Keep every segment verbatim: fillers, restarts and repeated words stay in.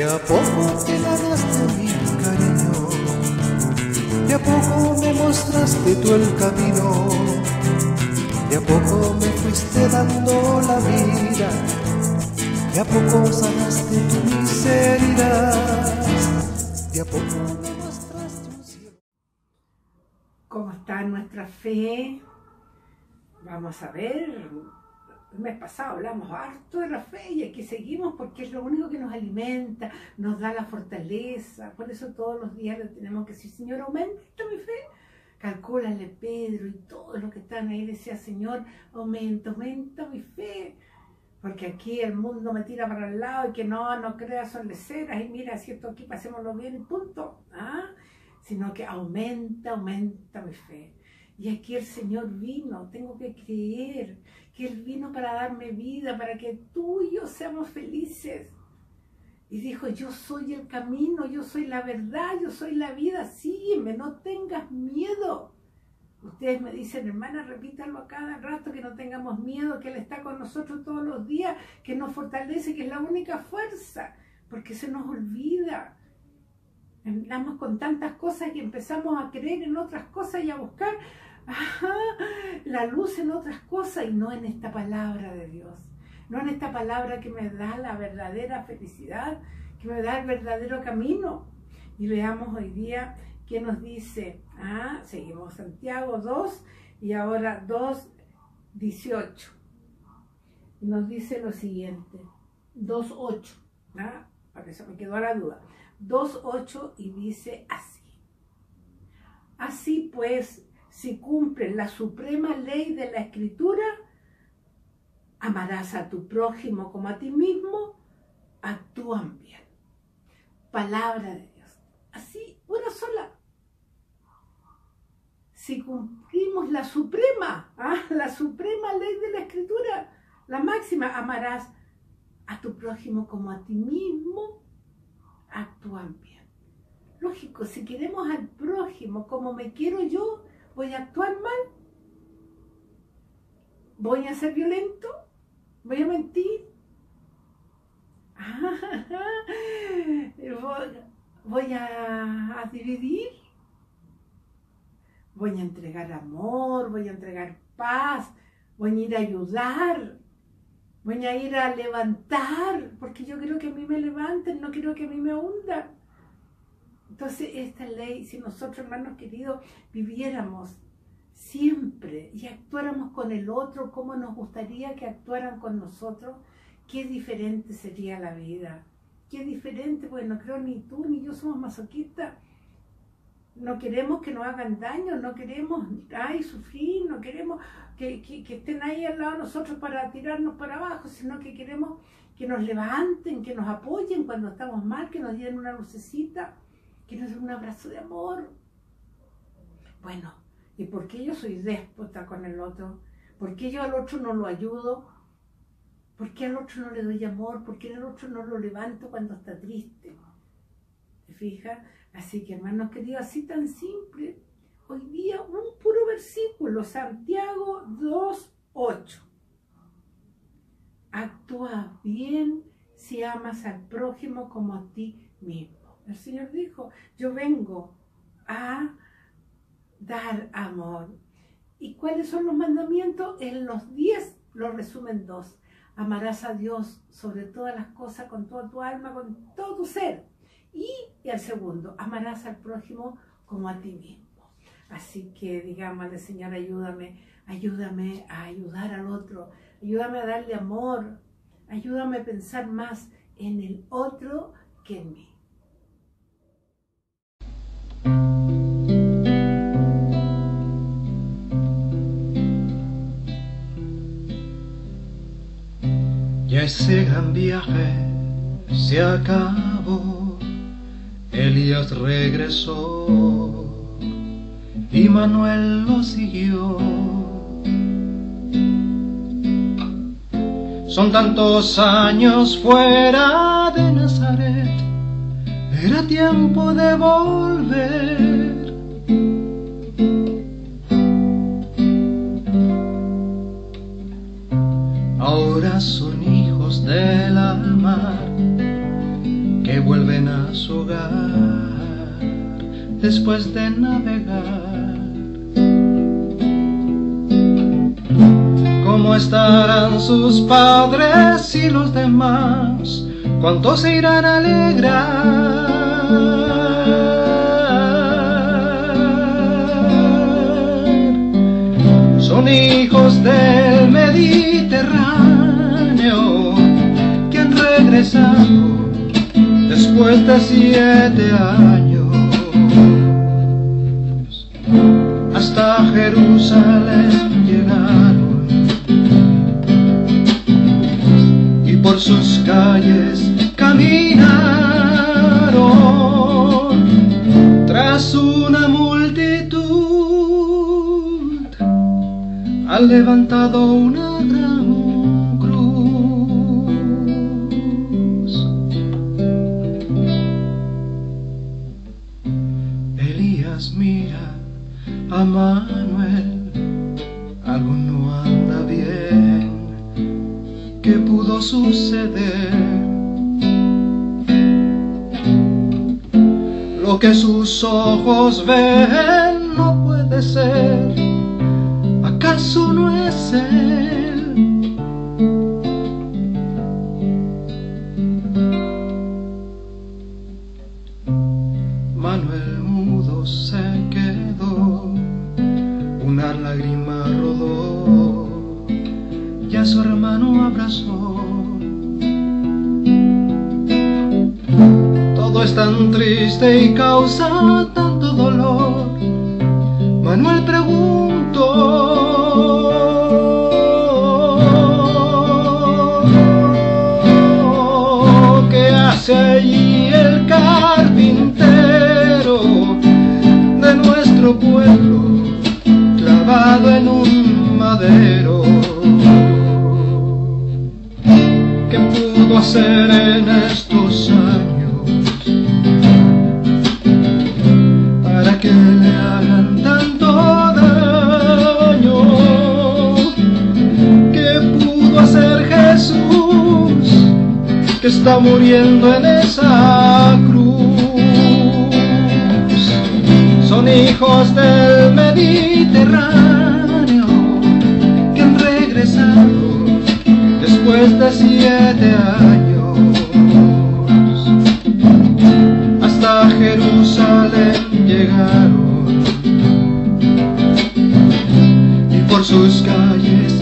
a poco te ganaste mi cariño, de a poco me mostraste tú el camino, de a poco me fuiste dando la vida, de a poco sanaste tu miseria, de a poco me mostraste un cielo. ¿Cómo está nuestra fe? Vamos a ver. El mes pasado hablamos harto de la fe y aquí seguimos porque es lo único que nos alimenta, nos da la fortaleza. Por eso todos los días le tenemos que decir: Señor, aumenta mi fe. Calcúlale Pedro y todos los que están ahí, decía: Señor, aumenta, aumenta mi fe. Porque aquí el mundo me tira para el lado y que no, no creas son leceras y mira, si esto aquí pasémoslo bien y punto. ¿Ah? Sino que aumenta, aumenta mi fe. Y aquí el Señor vino, tengo que creer que Él vino para darme vida, para que tú y yo seamos felices. Y dijo: yo soy el camino, yo soy la verdad, yo soy la vida, sígueme, no tengas miedo. Ustedes me dicen: hermana, repítalo a cada rato, que no tengamos miedo, que Él está con nosotros todos los días, que nos fortalece, que es la única fuerza, porque se nos olvida. Andamos con tantas cosas que empezamos a creer en otras cosas y a buscar ajá, la luz en otras cosas y no en esta palabra de Dios. No en esta palabra que me da la verdadera felicidad, que me da el verdadero camino. Y veamos hoy día qué nos dice. Ah, seguimos Santiago dos y ahora dos dieciocho. Y nos dice lo siguiente, dos ocho. ¿Ah? Para eso me quedó la duda. dos ocho y dice así: así pues, si cumples la suprema ley de la Escritura, amarás a tu prójimo como a ti mismo, actúan bien. Palabra de Dios. Así, una sola. Si cumplimos la suprema, ¿ah? la suprema ley de la Escritura, la máxima, amarás a tu prójimo como a ti mismo, actúan bien. Lógico, si queremos al prójimo como me quiero yo, ¿voy a actuar mal? ¿Voy a ser violento? ¿Voy a mentir? ¿Voy a, a dividir? ¿Voy a entregar amor? ¿Voy a entregar paz? ¿Voy a ir a ayudar? Voy a ir a levantar, porque yo quiero que a mí me levanten, no quiero que a mí me hundan. Entonces, esta ley, si nosotros, hermanos queridos, viviéramos siempre y actuáramos con el otro como nos gustaría que actuaran con nosotros, qué diferente sería la vida. Qué diferente, porque no creo ni tú ni yo somos masoquistas. No queremos que nos hagan daño, no queremos ay, sufrir, no queremos que, que, que estén ahí al lado de nosotros para tirarnos para abajo, sino que queremos que nos levanten, que nos apoyen cuando estamos mal, que nos den una lucecita, que nos den un abrazo de amor. Bueno, ¿y por qué yo soy déspota con el otro? ¿Por qué yo al otro no lo ayudo? ¿Por qué al otro no le doy amor? ¿Por qué al otro no lo levanto cuando está triste? ¿Te fijas? Así que, hermanos queridos, así tan simple, hoy día un puro versículo, Santiago dos ocho. Actúa bien si amas al prójimo como a ti mismo. El Señor dijo: yo vengo a dar amor. ¿Y cuáles son los mandamientos? En los diez los resumen dos. Amarás a Dios sobre todas las cosas, con toda tu alma, con todo tu ser. Y el segundo, amarás al prójimo como a ti mismo. Así que digámosle: Señor, ayúdame, ayúdame a ayudar al otro, ayúdame a darle amor, ayúdame a pensar más en el otro que en mí. Ya ese gran viaje se acabó. Elías regresó y Manuel lo siguió. Son tantos años fuera de Nazaret, era tiempo de volver. Ahora son hijos de la mar que vuelven su hogar después de navegar. ¿Cómo estarán sus padres y los demás? ¿Cuántos se irán a alegrar? Son hijos del Mediterráneo que han regresado después de siete años. Hasta Jerusalén llegaron y por sus calles caminaron tras una multitud. Han levantado una gran cruz. Elías mira a Manuel, algo no anda bien. ¿Qué pudo suceder? Lo que sus ojos ven no puede ser. ¿Acaso no es él? Manuel mudo se quedó, una lágrima rodó y a su hermano abrazó. Todo es tan triste y causa tanto dolor. Manuel preguntó: ¿qué hace allí el carpintero de nuestro pueblo, clavado en un madero? ¿Qué pudo hacer en estos años para que le hagan tanto daño? ¿Qué pudo hacer Jesús, que está muriendo en esa cruz? Son hijos del Mediterráneo que han regresado después de siete años. Hasta Jerusalén llegaron y por sus calles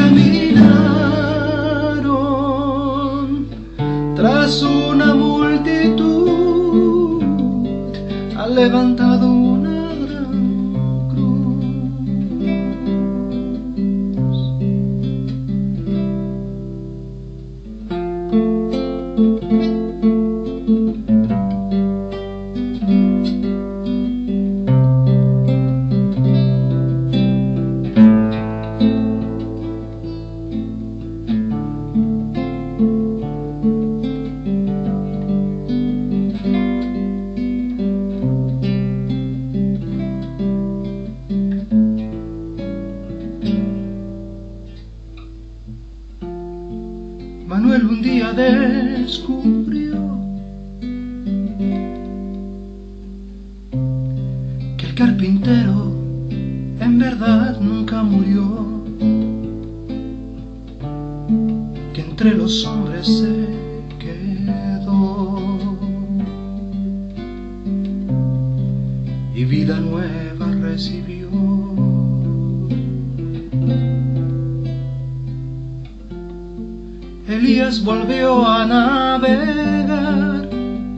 caminaron tras una multitud. Han levantado una gran cruz. Manuel un día descubrió que el carpintero en verdad nunca murió, que entre los hombres se quedó y vida nueva recibió. Elías volvió a navegar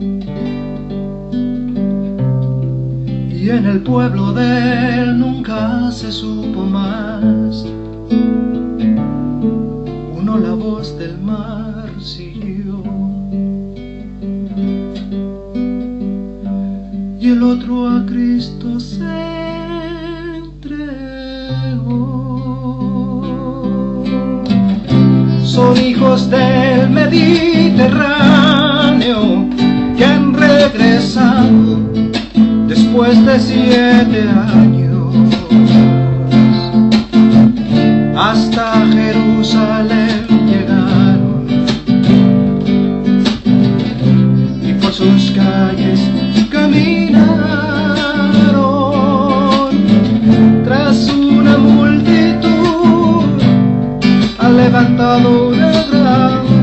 y en el pueblo de él nunca se supo más. Uno la voz del mar siguió y el otro a Cristo se entregó. Son hijos del Mediterráneo que han regresado después de siete años. Hasta Jerusalén llegaron y por sus calles levantado una gran